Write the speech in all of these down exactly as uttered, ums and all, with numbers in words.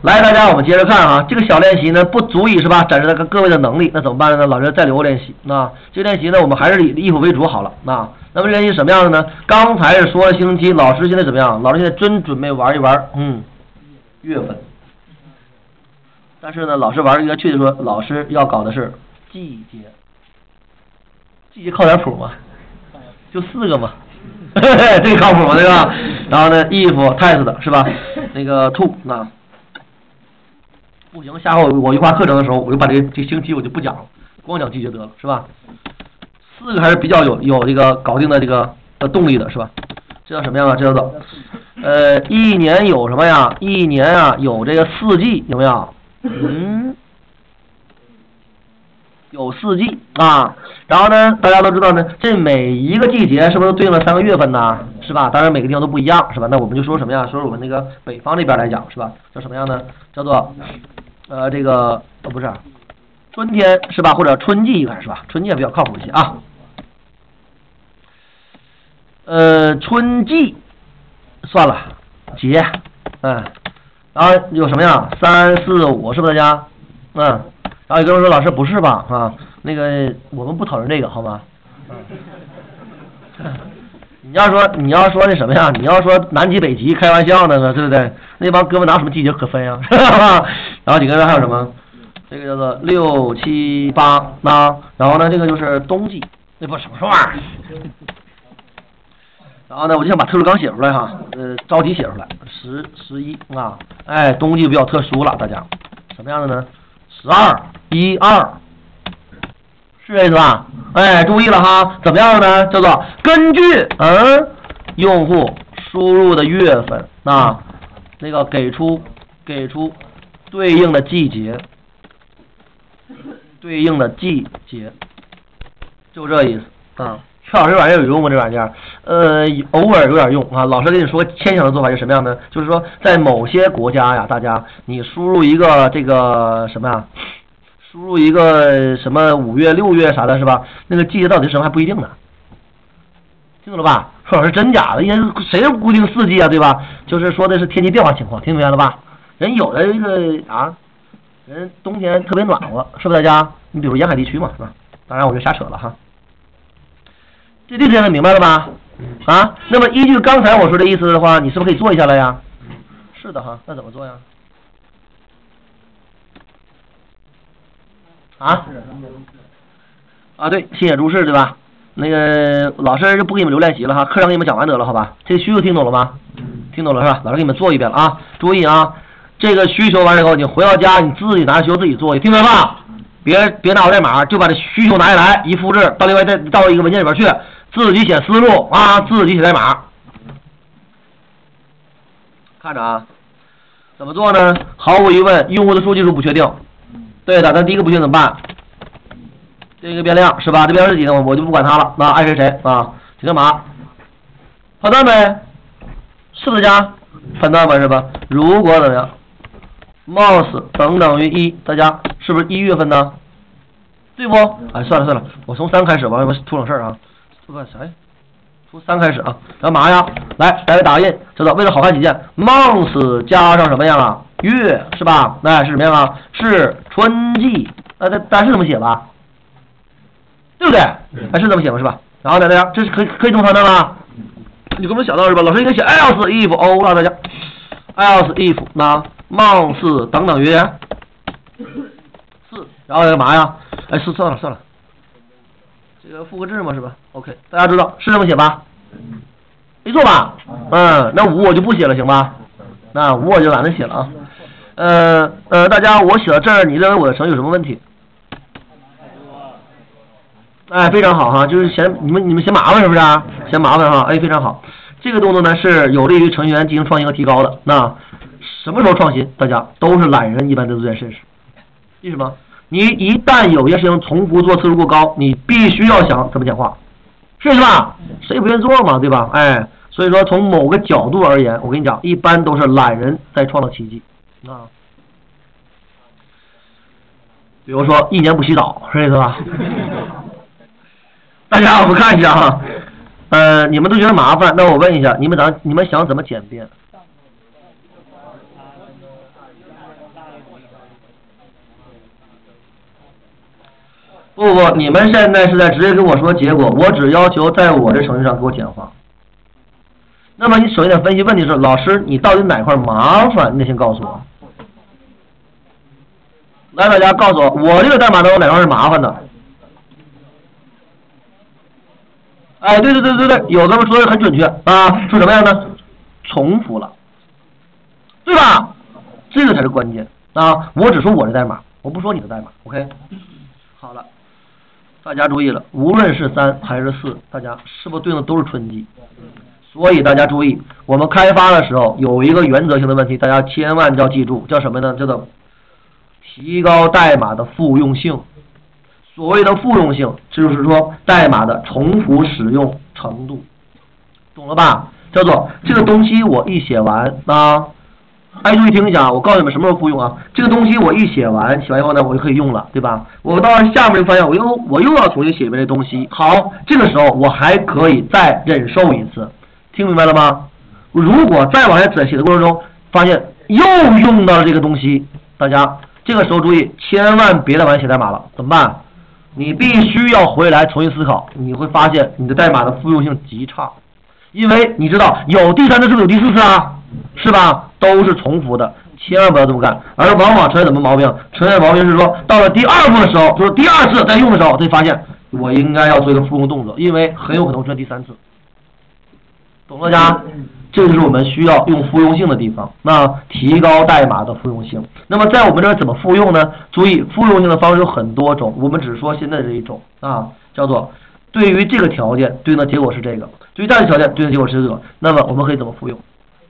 来，大家我们接着看啊，这个小练习呢不足以是吧展示各各位的能力，那怎么办呢？老师再留个练习。那这个练习呢，我们还是以衣服为主好了。那那么这个练习什么样的呢？刚才是说了星期，老师现在怎么样？老师现在真准备玩一玩，嗯，月份。但是呢，老师玩应该确切说，老师要搞的是季节。季节靠点谱吗？就四个嘛。这个靠谱嘛，对吧？然后呢 ，if test 是吧？那个 to 那不行，下回我一画课程的时候，我就把这个这星期我就不讲了，光讲季节得了，是吧？四个还是比较有有这个搞定的这个的动力的，是吧？这叫什么样啊？这叫做呃，一年有什么呀？一年啊有这个四季，有没有？嗯。有四季啊，然后呢，大家都知道呢，这每一个季节是不是对应了三个月份呢？是吧？当然每个地方都不一样，是吧？那我们就说什么呀？说我们那个北方这边来讲，是吧？叫什么样呢？叫做呃这个呃不是春天是吧？或者春季应该是吧？春季比较靠谱一些啊。呃，春季算了，节，嗯，然后有什么呀？三四五是不是大家？嗯。然后有个人说：“老师不是吧？啊，那个我们不讨论这个，好吗？嗯、你要说你要说那什么呀？你要说南极北极，开玩笑呢，对不对？那帮哥们哪有什么季节可分呀？然后几个人还有什么？这个叫做六七八那，然后呢，这个就是冬季，那不什么玩意儿？然后呢，我就想把特殊纲写出来哈，呃，着急写出来，十十一啊，哎，冬季比较特殊了，大家什么样的呢？”十二一二，是这意思吧？哎，注意了哈，怎么样呢？叫做根据嗯用户输入的月份啊，那个给出给出对应的季节，对应的季节，就这意思啊。薛老师这玩意儿有用吗？这玩意儿，呃，偶尔有点用啊。老师跟你说牵强的做法是什么样的？就是说，在某些国家呀，大家你输入一个这个什么呀，输入一个什么五月、六月啥的，是吧？那个季节到底是什么还不一定呢。听懂了吧？薛老师真假的？因为谁是固定四季啊，对吧？就是说的是天气变化情况，听明白了吧？人有的这个啊，人冬天特别暖和，是不是大家？你比如沿海地区嘛，是吧？当然我就瞎扯了哈。这这样明白了吧？啊，那么依据刚才我说的意思的话，你是不是可以做一下了呀？是的哈，那怎么做呀？啊？啊，对，新野注释对吧？那个老师就不给你们留练习了哈，课程给你们讲完得了，好吧？这个需求听懂了吗？听懂了是吧？老师给你们做一遍了啊！注意啊，这个需求完了以后，你回到家你自己拿着需求自己做，听明白吧？别别拿我代码，就把这需求拿下来，一复制到另外再到一个文件里边去。自己写思路啊，自己写代码，看着啊，怎么做呢？毫无疑问，用户的数据数不确定，对的，那第一个不确定怎么办？这个变量是吧？这变量是几呢？我就不管它了，那爱谁谁啊？请干嘛？判断呗，是不是加判断吧，是吧？如果怎么样 ，mouse 等等于一，大家是不是一月份呢？对不？哎，算了算了，我从三开始吧，我出省事儿啊。这个谁？从三开始啊，干嘛呀？来，来个打印，知道？为了好看起见 ，month 加上什么样啊？月是吧？那是什么样啊？是春季，呃，这咱是这么写吧？对不对？还是这么写吧，是吧？然后呢，大家这是可以可以这么判断吗？你根本想到是吧？老师应该写 else if o 了，大家 else if 那 month 等等于四，然后干嘛呀？哎，是算了算了。这个复刻制嘛是吧 ？OK， 大家知道是这么写吧？没错吧？嗯，那五我就不写了，行吧？那五我就懒得写了啊。呃呃，大家我写到这儿，你认为我的程序有什么问题？哎，非常好哈，就是嫌你们你们嫌麻烦是不是啊？嫌麻烦哈？哎，非常好。这个动作呢是有利于程序员进行创新和提高的。那什么时候创新？大家都是懒人一般都在试试。为什么？你一旦有些事情重复做次数过高，你必须要想怎么简化，是吧？谁不愿意做嘛，对吧？哎，所以说从某个角度而言，我跟你讲，一般都是懒人在创造奇迹啊。比如说一年不洗澡，是这意思吧？大家我们看一下哈，呃，你们都觉得麻烦，那我问一下，你们想你们想怎么简便？ 不不，你们现在是在直接跟我说结果，我只要求在我的程序上给我简化。那么你首先得分析问题是，老师你到底哪块麻烦？你得先告诉我。来，大家告诉我，我这个代码当中哪块是麻烦的？哎，对对对对对，有的人说的很准确啊，说什么样呢？重复了，对吧？这个才是关键啊！我只说我的代码，我不说你的代码 ，OK？ 好了，大家注意了，无论是三还是四，大家是不是对应的都是春季？所以大家注意，我们开发的时候有一个原则性的问题，大家千万要记住，叫什么呢？叫做提高代码的复用性。所谓的复用性，就是说代码的重复使用程度，懂了吧？叫做这个东西我一写完啊，哎，注意听一下啊，我告诉你们什么时候复用啊？这个东西我一写完，写完以后呢，我就可以用了，对吧？我到下面就发现我又我又要重新写一遍这东西，好，这个时候我还可以再忍受一次，听明白了吗？如果再往下写写的过程中，发现又用到了这个东西，大家这个时候注意，千万别再往下写代码了，怎么办？你必须要回来重新思考，你会发现你的代码的复用性极差，因为你知道有第三次是不是有第四次啊？是吧？都是重复的，千万不要这么干。而往往出现什么毛病？出现毛病是说，到了第二步的时候，就是第二次在用的时候，才发现我应该要做一个复用动作，因为很有可能出现第三次。懂了家？这就是我们需要用复用性的地方，那提高代码的复用性。那么在我们这儿怎么复用呢？注意，复用性的方式有很多种，我们只说现在这一种啊，叫做对于这个条件对应的结果是这个，对于这个条件对应的结果是这个，那么我们可以怎么复用？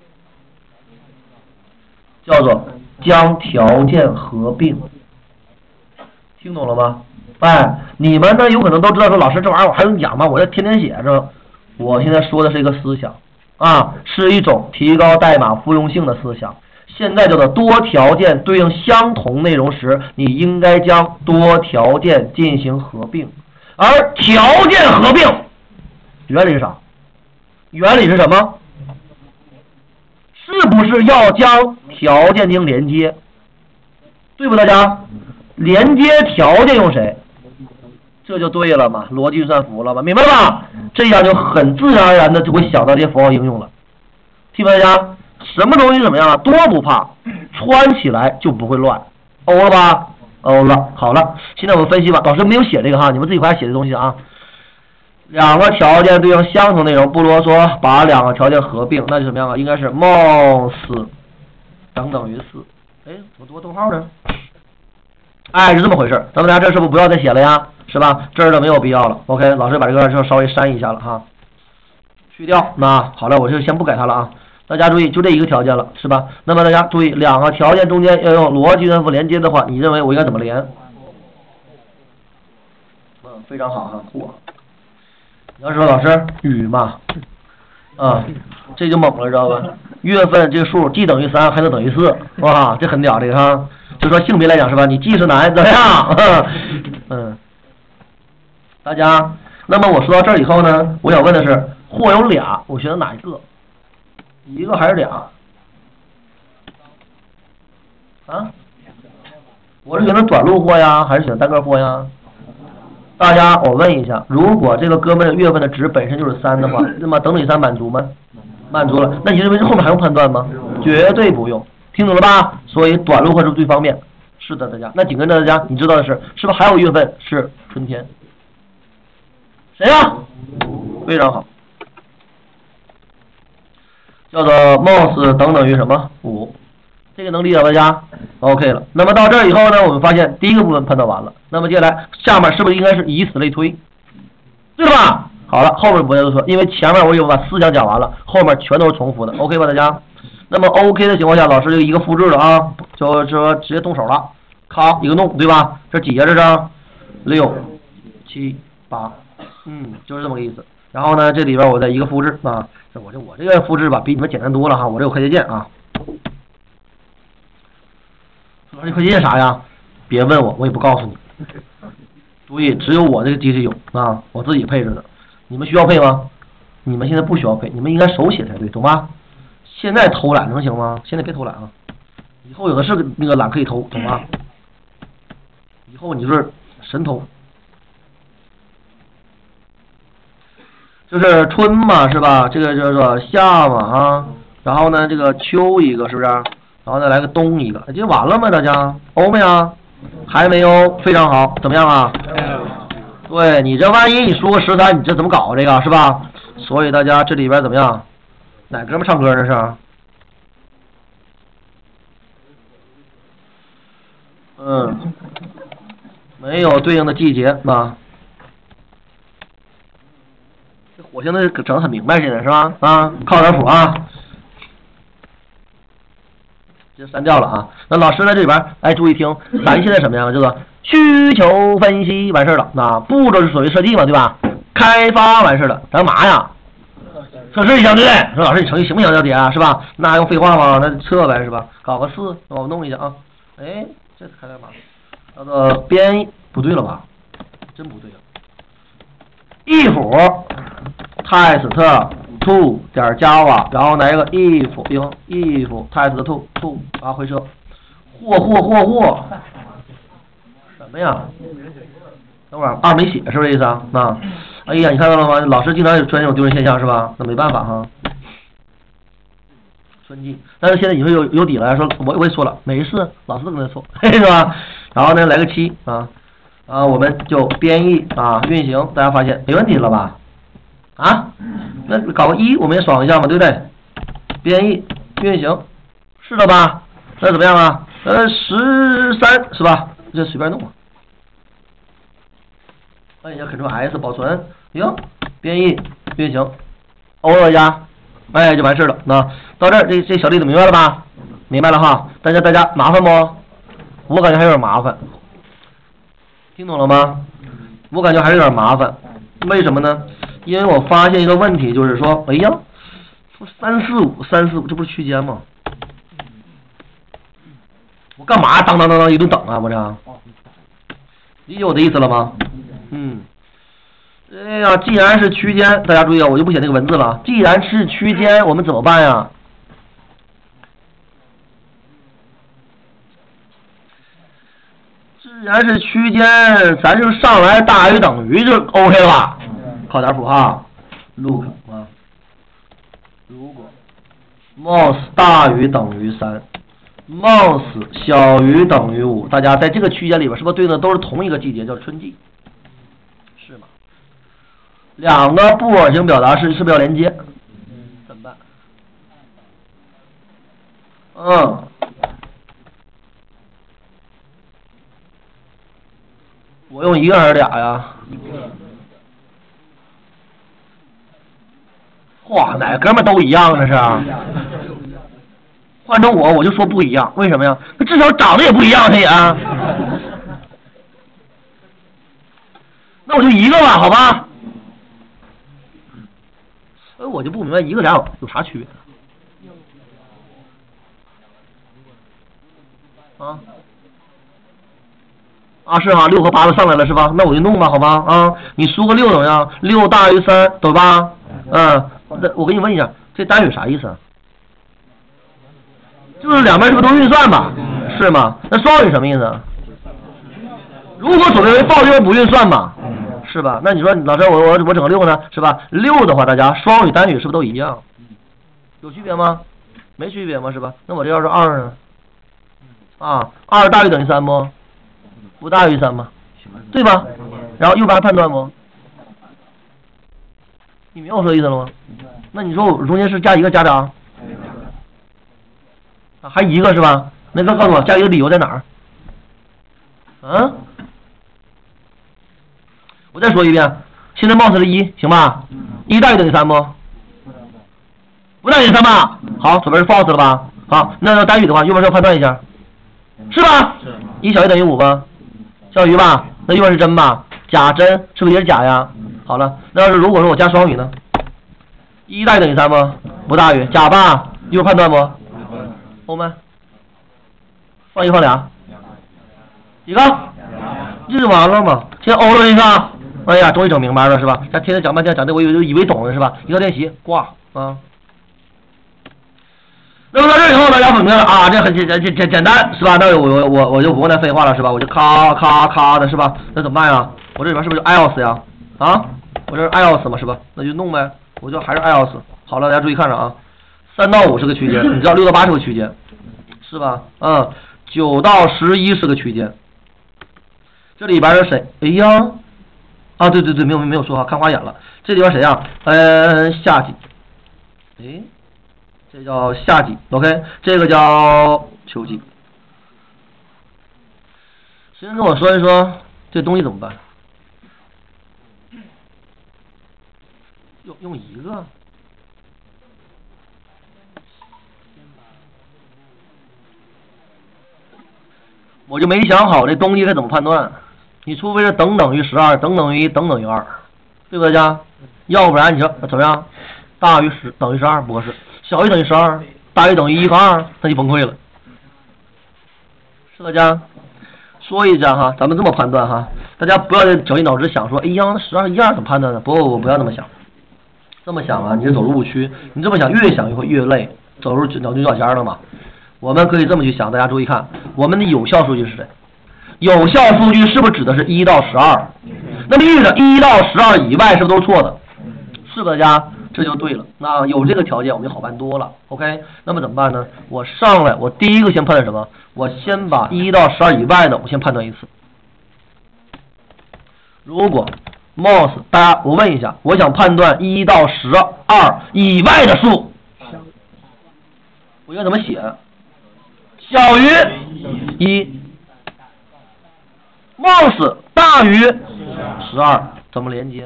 叫做将条件合并，听懂了吗？哎，你们呢有可能都知道说，老师这玩意儿我还用讲吗？我在天天写着。我现在说的是一个思想啊，是一种提高代码复用性的思想。现在叫做多条件对应相同内容时，你应该将多条件进行合并。而条件合并原理是啥？原理是什么？是不是要将条件进行连接？对不大家？连接条件用谁？这就对了嘛，逻辑运算符号了吧，明白了吧？这样就很自然而然的就会想到这些符号应用了。听明白大家？什么东西怎么样啊？多不怕，穿起来就不会乱，欧了吧？欧了，好了，现在我们分析吧。老师没有写这个哈，你们自己回来写这东西啊。两个条件对应相同内容，不啰嗦，把两个条件合并，那就什么样啊？应该是貌似等等于四。哎，怎么多逗号呢？哎，是这么回事。咱们大家这是不是不要再写了呀？是吧？这儿的没有必要了。OK， 老师把这个就稍微删一下了哈，去掉。那好了，我就先不改它了啊。大家注意，就这一个条件了，是吧？那么大家注意，两个条件中间要用逻辑运算符连接的话，你认为我应该怎么连？嗯，非常好哈，嚯！你要说老师雨嘛，啊，这就猛了，知道吧？月份这个数既等于三，还能等于四，哇，这很屌这个哈。就说性别来讲是吧？你既是男怎么样？嗯。大家，那么我说到这儿以后呢，我想问的是，或有俩，我选择哪一个？一个还是俩？啊？我是选择短路或呀，还是选择单个或呀？大家，我问一下，如果这个哥们儿月份的值本身就是三的话，那么等等于三满足吗？满足了。那你认为这后面还用判断吗？绝对不用。听懂了吧？所以短路或是最方便。是的，大家。那紧跟着大家，你知道的是，是不是还有月份是春天？谁呀？非常好，叫做貌似等等于什么五，这个能理解大家 ？OK 了。那么到这儿以后呢，我们发现第一个部分判断完了，那么接下来下面是不是应该是以此类推，对吧？好了，后面不再多说，因为前面我已经把思想讲完了，后面全都是重复的 ，OK 吧，大家？那么 OK 的情况下，老师就一个复制了啊，就说直接动手了，咔一个弄，对吧？这几呀？这是六、七、八。嗯，就是这么个意思。然后呢，这里边我再一个复制啊，这我这我这个复制吧，比你们简单多了哈。我这有快捷键啊。老师，快捷键啥呀？别问我，我也不告诉你。注意，只有我这个机器有啊，我自己配置的。你们需要配吗？你们现在不需要配，你们应该手写才对，懂吧？现在偷懒能行吗？现在别偷懒啊！ 以后有的是那个懒可以偷，懂吗？以后你就是神偷。就是春嘛，是吧？这个叫做夏嘛啊，然后呢，这个秋一个是不是？然后再来个冬一个，这完了吗？大家欧没啊？还没有，非常好，怎么样啊？对你这万一你输个十三，你这怎么搞这个是吧？所以大家这里边怎么样？哪哥们唱歌呢是？嗯，没有对应的季节啊。这火星的整得很明白似的是吧？啊，靠点谱啊。这删掉了啊。那老师在这里边，哎，注意听，咱现在什么样？这个需求分析完事了，那步骤是属于设计嘛，对吧？开发完事了，咱干嘛呀？测试一下，对不对？说老师你成绩行不行？要点啊，是吧？那还用废话吗？那测呗，是吧？搞个四，我弄一下啊。哎，这是开干嘛？叫做编不对了吧？真不对了。if test two 点 java， 然后来一个 if if if test two two 啊，回车。嚯嚯嚯嚯！什么呀？等会儿二没写是不是意思啊？啊，哎呀，你看到了吗？老师经常有出现这种丢人现象是吧？那没办法哈。春季，但是现在你说有有底了，说我我也说了，没事，老师都跟他说，是吧？然后呢，来个七啊啊，我们就编译啊运行，大家发现没问题了吧？啊，那搞个一我们也爽一下嘛，对不对？编译运行是的吧？那怎么样啊？呃，十三是吧？这随便弄吧。按一下 Ctrl S 保存，行，编译运行 ，O 了加，哎，就完事了。那到这儿，这这小例子明白了吧？明白了哈。大家大家麻烦不？我感觉还有点麻烦，听懂了吗？我感觉还是有点麻烦，为什么呢？因为我发现一个问题，就是说，哎呀，三四五三四五，这不是区间吗？我干嘛当当当当一顿等啊？我这理解我的意思了吗？嗯，哎呀，既然是区间，大家注意啊，我就不写那个文字了。既然是区间，我们怎么办呀？既然是区间，咱就上来大于等于就 OK 了吧？靠点谱哈 ，look 啊，如果 mouse 大于等于三 ，mouse 小于等于五，大家在这个区间里边是不是对应的都是同一个季节，叫春季？是吗？两个布尔型表达式是不是要连接？怎么办？嗯。我用一个还是俩呀？嚯，哪哥们都一样这是？换成我，我就说不一样，为什么呀？那至少长得也不一样，他也。那我就一个吧，好吧？哎，我就不明白一个俩有有啥区别？啊？啊是哈，六和八都上来了是吧？那我就弄吧，好吧？啊，你输个六怎么样？六大于三，懂吧？嗯，那我给你问一下，这单语啥意思啊？就是两边是不是都运算吧？是吗？那双语什么意思啊？如果所谓为报用不运算嘛，是吧？那你说老师我我我整个六呢，是吧？六的话，大家双语单语是不是都一样？有区别吗？没区别吗？是吧？那我这要是二呢？啊，二大于等于三不？不大于三吗？对吧？然后右边判断不？你明白我说的意思了吗？那你说我中间是加一个加长？啊，还一个是吧？那个告诉我加一个理由在哪儿？嗯？我再说一遍，现在 mouse 是一，行吧？一大于等于三不？不大于三吧？好，左边是 false 了吧？好，那要单语的话，右边是要判断一下，是吧？一小于等于五吧？小于吧？那右边是真吧？假真是不是也是假呀？好了，那要是如果说我加双语呢？一大于等于三不？不大于，假吧？右判断不？欧们，放一放俩，几个？这就完了嘛？现在欧了一个，哎呀，终于整明白了是吧？咱天天讲半天讲这，我以为以为懂了是吧？一个练习挂啊。 那么到这以后，大家明白了啊，这很简简简简单是吧？那我我我我就不用再废话了是吧？我就咔咔咔的是吧？那怎么办呀？我这里边是不是就 else 呀？啊，我这是 else 嘛是吧？那就弄呗，我就还是 else。好了，大家注意看着啊，三到五是个区间，你知道六到八是个区间，是吧？嗯，九到十一是个区间。这里边是谁？哎呀，啊对对对，没有没有说话，看花眼了。这里边谁呀？呃，夏季。哎。这叫夏季 ，OK， 这个叫秋季。先跟我说一说这东西怎么办？用用一个？我就没想好这东西该怎么判断。你除非是等等于十二，等等于一，等等于二，对不对家？要不然你说怎么样？大于十等于十二不合适。小于等于十二，大于等于一和二，那就崩溃了。是大家说一下哈，咱们这么判断哈，大家不要绞尽脑汁想说，哎呀，那十二一二怎么判断呢？不不不，不要这么想。这么想啊，你是走入误区。你这么想，越想越会越累，走入脑筋急转弯了嘛。我们可以这么去想，大家注意看，我们的有效数据是谁？有效数据是不是指的是一到十二？那么遇着一到十二以外，是不是都是错的？是大家。这就对了，那有这个条件我们就好办多了 ，OK？ 那么怎么办呢？我上来，我第一个先判断什么？我先把一到十二以外的，我先判断一次。如果 mouse， 大家我问一下，我想判断一到十二以外的数，我应该怎么写？小于一 ，mouse 大于十二，怎么连接？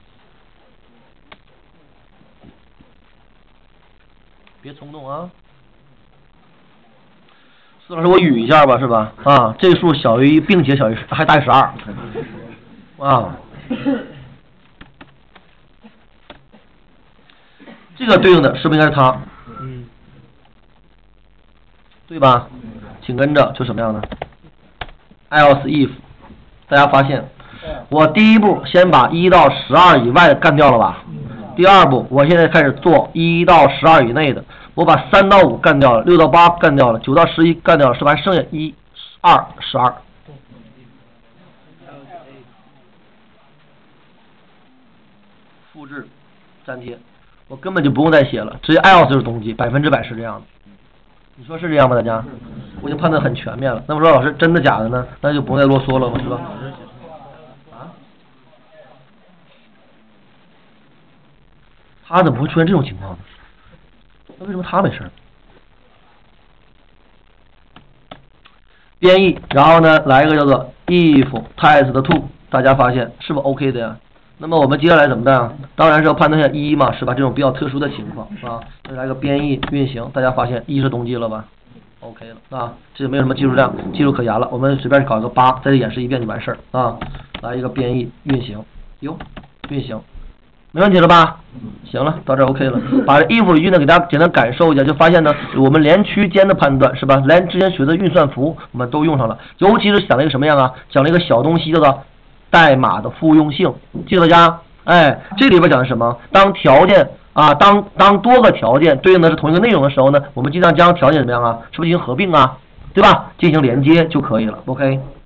别冲动啊！苏老师，我捋一下吧，是吧？啊，这数小于一，并且小于还大于十二，啊，这个对应的是不是应该是它？嗯，对吧？请跟着就什么样的 ？else if， 大家发现，我第一步先把一到十二以外的干掉了吧？第二步，我现在开始做一到十二以内的，我把三到五干掉了，六到八干掉了，九到十一干掉了，是吧？还剩下一、二、十二。复制，粘贴，我根本就不用再写了，直接 else 就是东西，百分之百是这样的。你说是这样吗？大家，我已经判断很全面了。那么说老师真的假的呢？那就不用再啰嗦了，是吧？他怎么会出现这种情况呢？那为什么他没事？编译，然后呢，来一个叫做 if test to， 大家发现是不是 OK 的呀？那么我们接下来怎么办？当然是要判断一下一嘛，是吧？这种比较特殊的情况啊，再来个编译运行，大家发现一是冬季了吧 ？OK 了啊，这没有什么技术量，技术可言了。我们随便搞一个八，再演示一遍就完事儿啊。来一个编译运行，哟，运行。没问题了吧？行了，到这 OK 了。把这 if 语句呢给大家简单感受一下，就发现呢，我们连区间的判断是吧？连之间学的运算符我们都用上了，尤其是讲了一个什么样啊？讲了一个小东西叫做代码的复用性，记住大家，哎，这里边讲的是什么？当条件啊，当当多个条件对应的是同一个内容的时候呢，我们经常将条件怎么样啊？是不是进行合并啊？对吧？进行连接就可以了 ，OK。